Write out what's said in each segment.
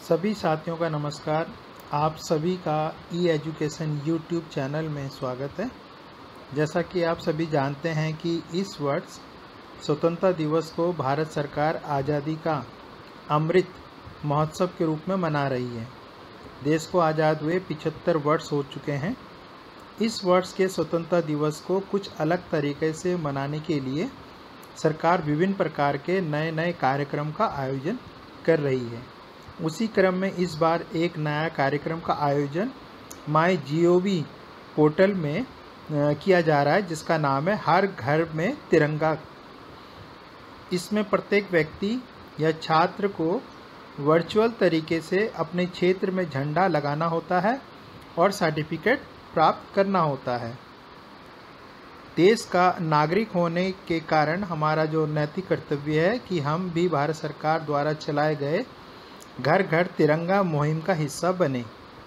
सभी साथियों का नमस्कार। आप सभी का ई एजुकेशन यूट्यूब चैनल में स्वागत है। जैसा कि आप सभी जानते हैं कि इस वर्ष स्वतंत्रता दिवस को भारत सरकार आज़ादी का अमृत महोत्सव के रूप में मना रही है। देश को आज़ाद हुए 75 वर्ष हो चुके हैं। इस वर्ष के स्वतंत्रता दिवस को कुछ अलग तरीके से मनाने के लिए सरकार विभिन्न प्रकार के नए नए कार्यक्रम का आयोजन कर रही है। उसी क्रम में इस बार एक नया कार्यक्रम का आयोजन MyGov पोर्टल में किया जा रहा है, जिसका नाम है हर घर में तिरंगा। इसमें प्रत्येक व्यक्ति या छात्र को वर्चुअल तरीके से अपने क्षेत्र में झंडा लगाना होता है और सर्टिफिकेट प्राप्त करना होता है। देश का नागरिक होने के कारण हमारा जो नैतिक कर्तव्य है कि हम भी भारत सरकार द्वारा चलाए गए घर घर तिरंगा मुहिम का हिस्सा बने।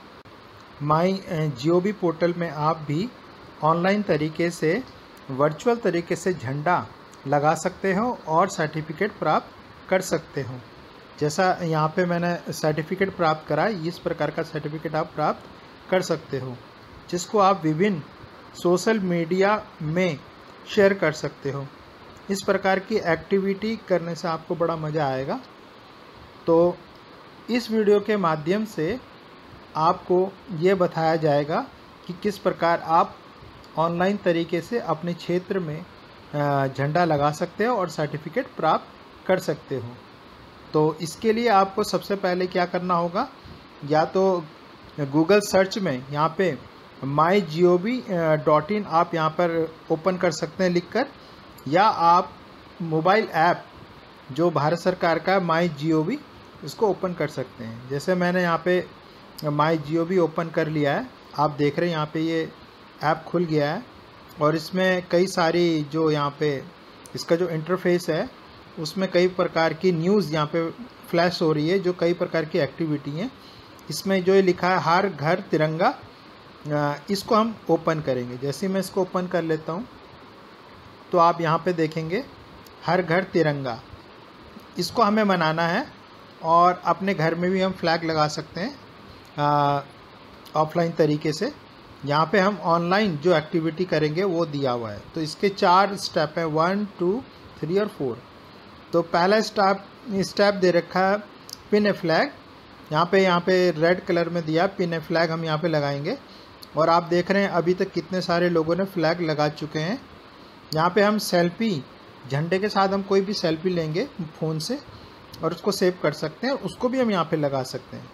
MyGov पोर्टल में आप भी ऑनलाइन तरीके से वर्चुअल तरीके से झंडा लगा सकते हो और सर्टिफिकेट प्राप्त कर सकते हो। जैसा यहाँ पे मैंने सर्टिफिकेट प्राप्त करा, इस प्रकार का सर्टिफिकेट आप प्राप्त कर सकते हो, जिसको आप विभिन्न सोशल मीडिया में शेयर कर सकते हो। इस प्रकार की एक्टिविटी करने से आपको बड़ा मज़ा आएगा। तो इस वीडियो के माध्यम से आपको ये बताया जाएगा कि किस प्रकार आप ऑनलाइन तरीके से अपने क्षेत्र में झंडा लगा सकते हो और सर्टिफिकेट प्राप्त कर सकते हो। तो इसके लिए आपको सबसे पहले क्या करना होगा, या तो गूगल सर्च में यहाँ पे mygov.in आप यहाँ पर ओपन कर सकते हैं लिखकर, या आप मोबाइल ऐप जो भारत सरकार का MyGov इसको ओपन कर सकते हैं। जैसे मैंने यहाँ पे MyGov ओपन कर लिया है, आप देख रहे हैं यहाँ पे ये ऐप खुल गया है और इसमें कई सारी जो यहाँ पे इसका जो इंटरफेस है उसमें कई प्रकार की न्यूज़ यहाँ पे फ्लैश हो रही है, जो कई प्रकार की एक्टिविटी हैं। इसमें जो ये लिखा है हर घर तिरंगा, इसको हम ओपन करेंगे। जैसे मैं इसको ओपन कर लेता हूँ तो आप यहाँ पे देखेंगे हर घर तिरंगा, इसको हमें मनाना है और अपने घर में भी हम फ्लैग लगा सकते हैं ऑफलाइन तरीके से। यहाँ पे हम ऑनलाइन जो एक्टिविटी करेंगे वो दिया हुआ है। तो इसके 4 स्टेप हैं, 1, 2, 3 और 4। तो पहला स्टेप दे रखा है पिन ए फ्लैग। यहाँ पे रेड कलर में दिया पिन ए फ्लैग, हम यहाँ पे लगाएंगे और आप देख रहे हैं अभी तक कितने सारे लोगों ने फ्लैग लगा चुके हैं। यहाँ पे हम सेल्फी, झंडे के साथ हम कोई भी सेल्फी लेंगे फ़ोन से और उसको सेव कर सकते हैं, उसको भी हम यहाँ पे लगा सकते हैं।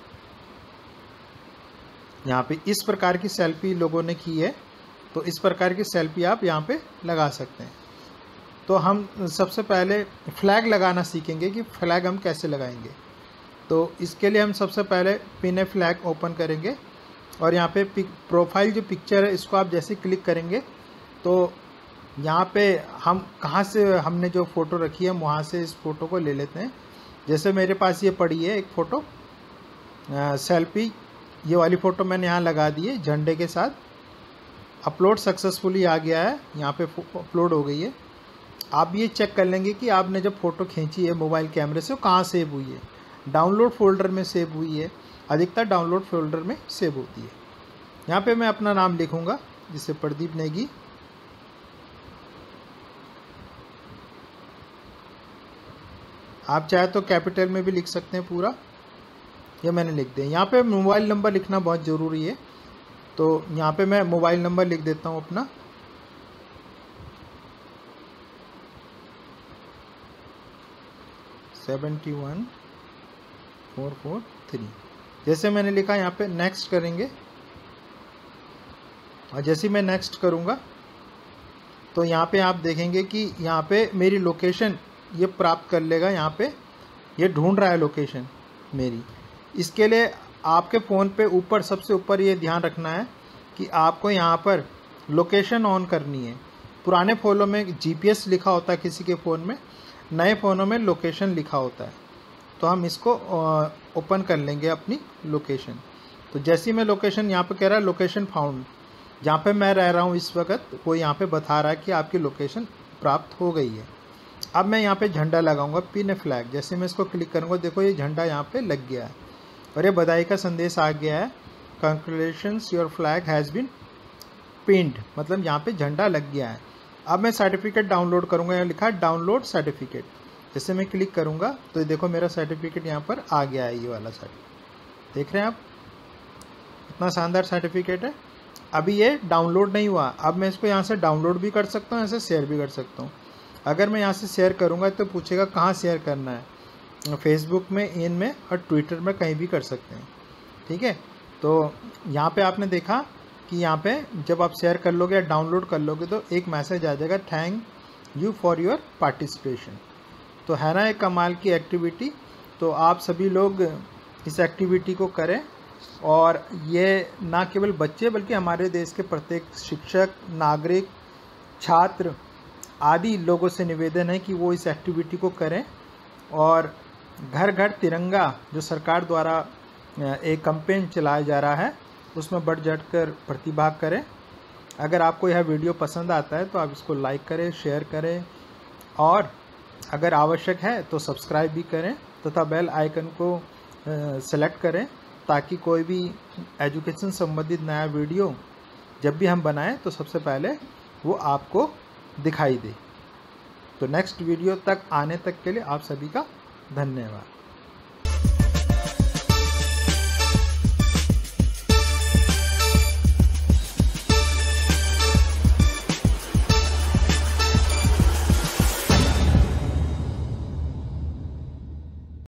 यहाँ पे इस प्रकार की सेल्फी लोगों ने की है, तो इस प्रकार की सेल्फी आप यहाँ पे लगा सकते हैं। तो हम सबसे पहले फ्लैग लगाना सीखेंगे कि फ्लैग हम कैसे लगाएंगे। तो इसके लिए हम सबसे पहले पिन ए फ्लैग ओपन करेंगे और यहाँ पे प्रोफाइल जो पिक्चर है इसको आप जैसे क्लिक करेंगे तो यहाँ पे हम कहाँ से हमने जो फ़ोटो रखी है हम वहाँ से इस फ़ोटो को ले लेते हैं। जैसे मेरे पास ये पड़ी है एक फ़ोटो सेल्फी, ये वाली फ़ोटो मैंने यहाँ लगा दी है झंडे के साथ। अपलोड सक्सेसफुली आ गया है, यहाँ पे अपलोड हो गई है। आप ये चेक कर लेंगे कि आपने जब फ़ोटो खींची है मोबाइल कैमरे से वो कहाँ सेव हुई है। डाउनलोड फोल्डर में सेव हुई है, अधिकतर डाउनलोड फोल्डर में सेव होती है। यहाँ पे मैं अपना नाम लिखूँगा, जिससे प्रदीप नेगी। आप चाहे तो कैपिटल में भी लिख सकते हैं पूरा, ये मैंने लिख दिया। यहाँ पे मोबाइल नंबर लिखना बहुत ज़रूरी है, तो यहाँ पे मैं मोबाइल नंबर लिख देता हूँ अपना। (71 443) जैसे मैंने लिखा, यहाँ पे नेक्स्ट करेंगे और जैसे मैं नेक्स्ट करूँगा तो यहाँ पे आप देखेंगे कि यहाँ पे मेरी लोकेशन ये प्राप्त कर लेगा। यहाँ पे ये ढूंढ रहा है लोकेशन मेरी। इसके लिए आपके फ़ोन पे ऊपर, सबसे ऊपर ये ध्यान रखना है कि आपको यहाँ पर लोकेशन ऑन करनी है। पुराने फ़ोनों में GPS लिखा होता है किसी के फ़ोन में, नए फ़ोनों में लोकेशन लिखा होता है। तो हम इसको ओपन कर लेंगे अपनी लोकेशन। तो जैसे ही मैं लोकेशन, यहाँ पे कह रहा है लोकेशन फाउंड, जहाँ पे मैं रह रहा हूँ इस वक्त वो यहाँ पे बता रहा है कि आपकी लोकेशन प्राप्त हो गई है। अब मैं यहाँ पे झंडा लगाऊंगा, पिन ए फ्लैग। जैसे मैं इसको क्लिक करूँगा, देखो ये झंडा यहाँ पे लग गया है। और ये बधाई का संदेश आ गया है, congratulations your flag has been pinned, मतलब यहाँ पे झंडा लग गया है। अब मैं सर्टिफिकेट डाउनलोड करूँगा, यहाँ लिखा है डाउनलोड सर्टिफिकेट। जैसे मैं क्लिक करूँगा तो ये देखो मेरा सर्टिफिकेट यहाँ पर आ गया है, ये वाला सर्टिफिकेट देख रहे हैं आप, इतना शानदार सर्टिफिकेट है। अभी ये डाउनलोड नहीं हुआ, अब मैं इसको यहाँ से डाउनलोड भी कर सकता हूँ, ऐसे शेयर भी कर सकता हूँ। अगर मैं यहाँ से शेयर करूँगा तो पूछेगा कहाँ शेयर करना है, फेसबुक में, इन में और ट्विटर में, कहीं भी कर सकते हैं। ठीक है, तो यहाँ पे आपने देखा कि यहाँ पे जब आप शेयर कर लोगे या डाउनलोड कर लोगे तो एक मैसेज आ जाएगा, thank you for your participation. तो है ना एक कमाल की एक्टिविटी। तो आप सभी लोग इस एक्टिविटी को करें, और ये ना केवल बच्चे बल्कि हमारे देश के प्रत्येक शिक्षक, नागरिक, छात्र आदि लोगों से निवेदन है कि वो इस एक्टिविटी को करें, और घर घर तिरंगा जो सरकार द्वारा एक कैंपेन चलाया जा रहा है उसमें बढ़ चढ़कर प्रतिभाग करें। अगर आपको यह वीडियो पसंद आता है तो आप इसको लाइक करें, शेयर करें, और अगर आवश्यक है तो सब्सक्राइब भी करें तथा बेल आइकन को सेलेक्ट करें, ताकि कोई भी एजुकेशन संबंधित नया वीडियो जब भी हम बनाएं तो सबसे पहले वो आपको दिखाई दे। तो नेक्स्ट वीडियो तक आने तक के लिए आप सभी का धन्यवाद।